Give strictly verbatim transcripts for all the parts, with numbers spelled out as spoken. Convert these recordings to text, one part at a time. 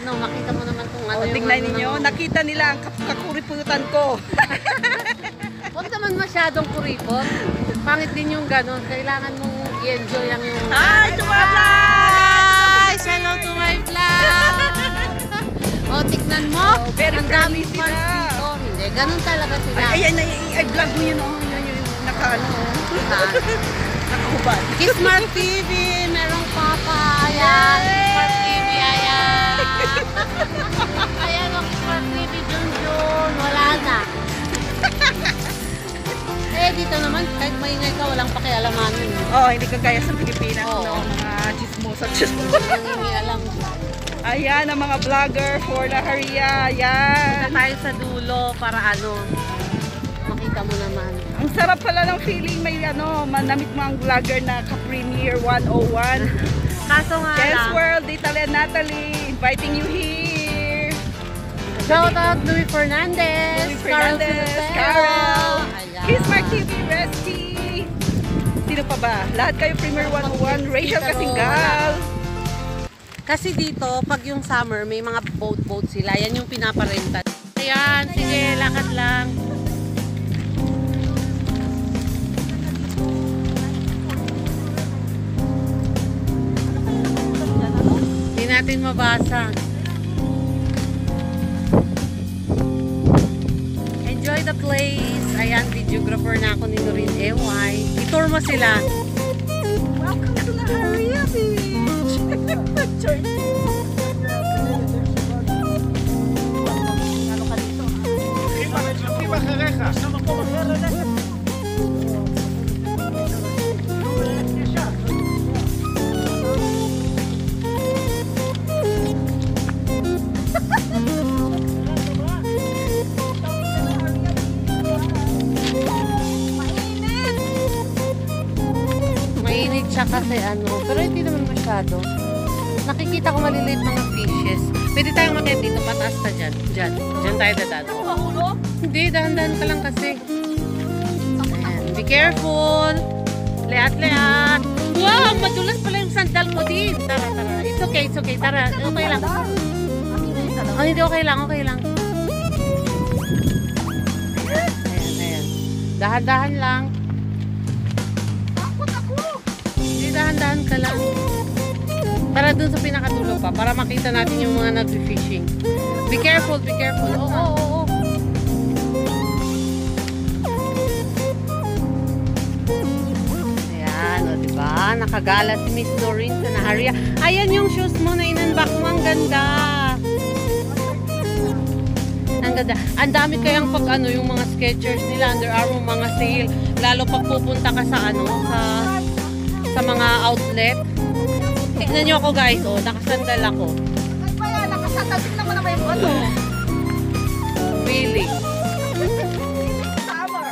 ano, makita mo naman kung ano oh, yung... tingnan ano ninyo, naman. nakita nila ang kakuriputan ko. Huwag naman masyadong kuripot. Pangit din yung gano'n. Kailangan mong i-enjoy lang yung... Hi to my vlog! Hello to my vlog! O, tignan mo. Oh, very ang daming friendly fans sila. dito. Hindi, ganun talaga sila. Ay, ayan, ay, ay, vlog mo yun, oh. Yun yung naka, ano, nakahubad. Kismart T V, merong papa. Ayan, Kismart T V, ayan. Ayan, o, Kismart T V, Junjun. Wala na. Eh, dito naman, kahit maingay ka, walang pakialamanan. Oh, hindi ka kaya sa Pilipinas, Oo. no? Mga chismosa, chismosa. Hindi alam. Ayan, ang mga vlogger for La Haria. Ayan. Punta tayo sa dulo para ano, makita mo naman. Ang sarap pala ng feeling, may ano, manamit mo ang vlogger na ka-Premier one oh one. Kaso nga Chess lang, World, Italia Natalie, inviting you here. shout out Louis Fernandez, Louis Fernandez, Carol, Kismart T V, Resty. Sino pa ba? Lahat kayo Premier one oh one, Rachel Kasingal. kasi dito, pag yung summer, may mga boat-boat sila. Yan yung pinaparenta. Ayan, sige, lakad lang. Hindi natin mabasa. Enjoy the place. Ayan, videographer na ako ni Noreen A Y. I-tour mo sila. Welcome to La Haria Beach. Mainit siya kasi ano, pero hindi naman masyado. Nakikita ko maliliit mga fishes. Pwede tayong makiat dito, pataas na dyan. Dyan, dyan tayo dadaan. Hindi, dahan-dahan ka lang kasi. Ayan, be careful. Leat-leat. Wow, madulas pala yung sandal mo din. Tara, tara. It's okay, it's okay. Tara, okay lang. Oh, hindi, okay lang, okay lang. Ayan, ayan. Dahan-dahan lang. Hindi, dahan-dahan ka lang. Tara dun sa pinakadulo pa para makita natin yung mga nag-fishing. Be careful, be careful. Oo, oo, oo. Ayan, o diba? Nakagala si Miss Noreen sa La Haria. Ayan yung shoes mo na in-unbox mo. Ang ganda. Ang ganda. Ang dami kayang pag ano, yung mga Skechers nila, Under Armour, mga sale. Lalo pag pupunta ka sa ano, sa, sa mga outlet. Tignan nyo ako guys, oh, nakasandal ako. Ay, kaya nakasandal. Tignan mo na may ano. Really? Summer.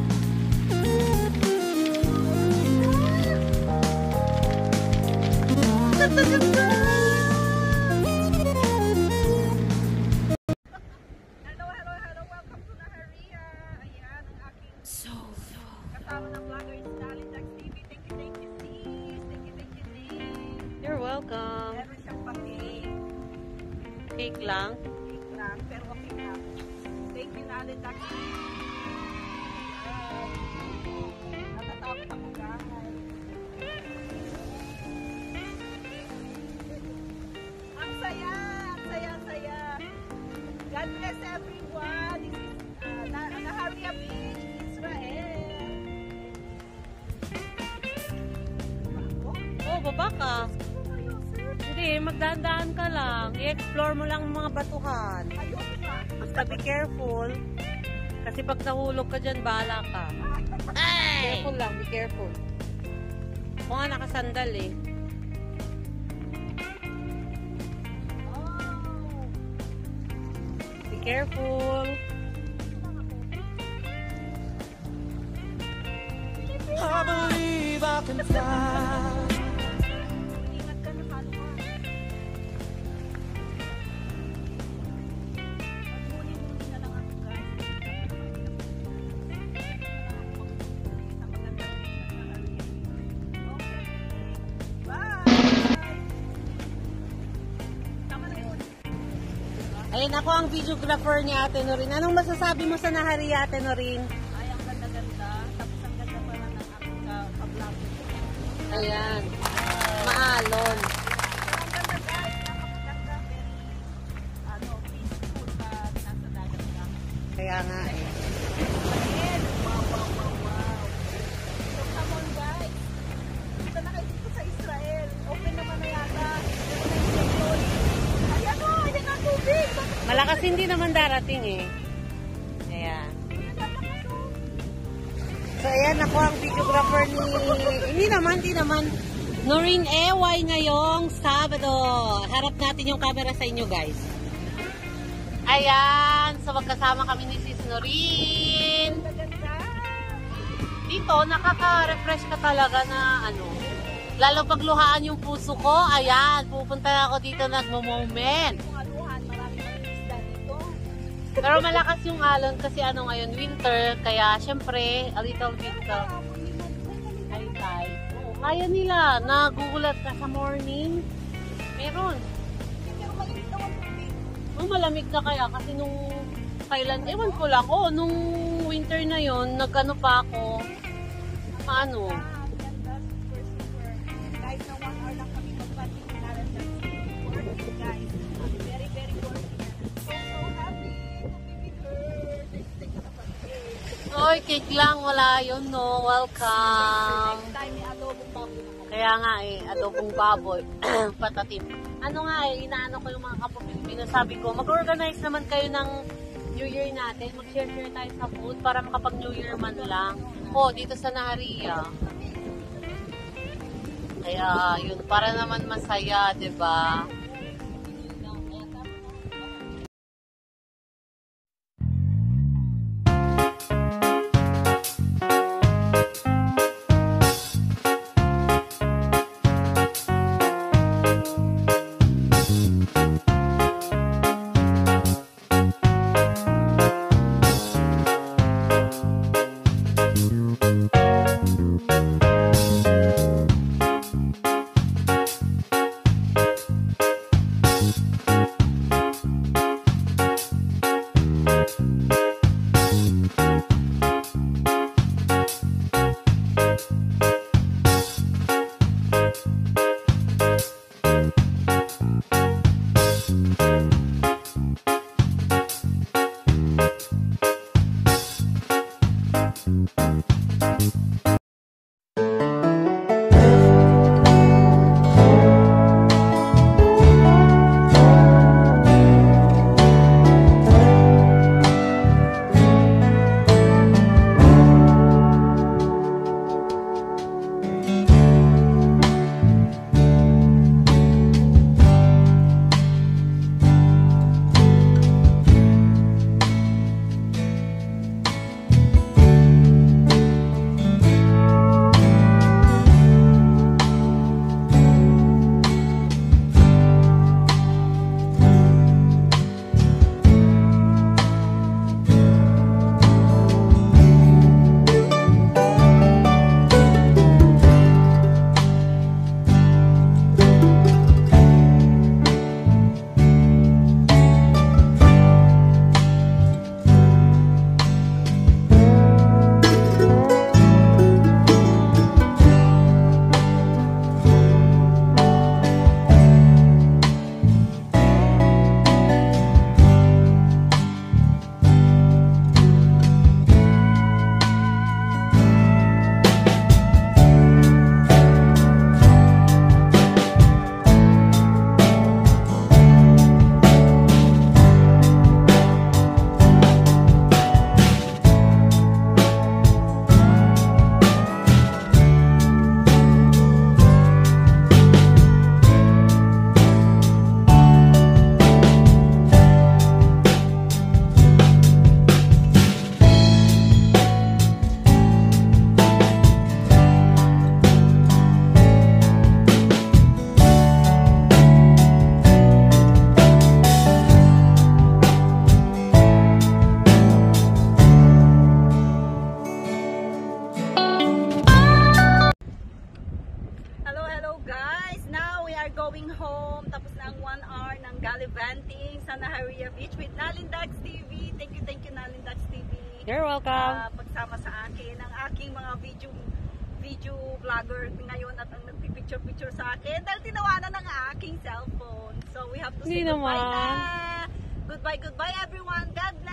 Hello, hello, hello. Welcome to La Haria. Ayan, ang aking kasama ng vlogger is Dalindax T V. Thank you, thank you, sis. Thank you, thank you, sis. You're welcome. Meron siyang pati. Cake lang. Cake lang, pero okay na. Thank you, Dalindax T V. Natatakot ako, guys. Ang saya! Ang saya, ang saya! God bless everyone! This is uh, La La Haria Beach, Israel! Oh, baba ka. Hindi, magdaan-daan ka lang. I-explore mo lang mga batuhan. Ayoko pa! Basta be careful. Kasi pag nahulog ka dyan, bahala ka. Ay! Careful lang, be careful. Ako nga nakasandal eh. Be careful. I believe I can fly. Ingat ka na halo ka. Magmuni-muni na lang ako, guys. Okay. Bye! Tama na yun. Ayun, ako ang videographer ni Ate Norin. Anong masasabi mo sa Naharia, Ate Norin? Ay, ang ganda-ganda. Tapos ang ganda pala ng aking ka- ka-vlog. Ayan. Maalon. Ang ganda guys. Napakaganda. Very, ano, peaceful na nasa dagat na. Kaya nga eh. Ayan. Wow, wow, wow, wow. So, come on guys. Dito na kayo dito sa Israel. Open naman na yata. Ayan o, ayan ang tubig. Malakas hindi naman darating eh. Ayan. So ayan, ako ang videographer ni... Hindi naman, hindi naman. Noreen Eway ngayong Sabado. Harap natin yung camera sa inyo guys. Ayan. So magkasama kami ni Sis Noreen. Ganda. Dito, nakaka-refresh ka talaga na ano. Lalo pag luhaan yung puso ko. Ayan, pupunta na ako dito nagmo-moment. Kung aluhan, marami mga isda dito. Pero malakas yung alon kasi ano ngayon, winter. Kaya syempre, a little bit uh, high tide. Oo, kaya nila. Nagugulat ka sa morning. Meron. Pero malimit daw ang tubig. Oh, malamig na kaya kasi nung kailan, ewan ko lang. Oh, nung winter na yon nagano pa ako. Ano? Ah, ang ganda. Super, super. Guys, na one hour lang kami mag-party ng Naranjan. Worth it, guys. Very, very worth it. So, so happy to be with her. Thank you, thank you sa pag-ibig. Oy, cake lang. Wala yun, no. Welcome. Next time, may adobong baboy na kami. Kaya nga eh, adobong baboy, patatim. Ano nga eh, inaano ko yung mga kapwa-Pilipino. Sabi ko, mag-organize naman kayo ng New Year natin. Mag-share-share tayo sa food para makapag-New Year man lang. O, dito sa Naharia. Kaya, yun, para naman masaya, 'di ba? going home. Tapos na ang one hour ng gallivanting sa Naharia Beach with Nalindax T V. Thank you, thank you Nalindax T V. You're welcome. Ah, pagsama sa akin, ang aking mga video video vlogger ngayon at ang nagpipicture-picture sa akin dahil tinawanan ng aking cellphone. So we have to say Hindi goodbye naman. na. Goodbye, goodbye everyone. God bless.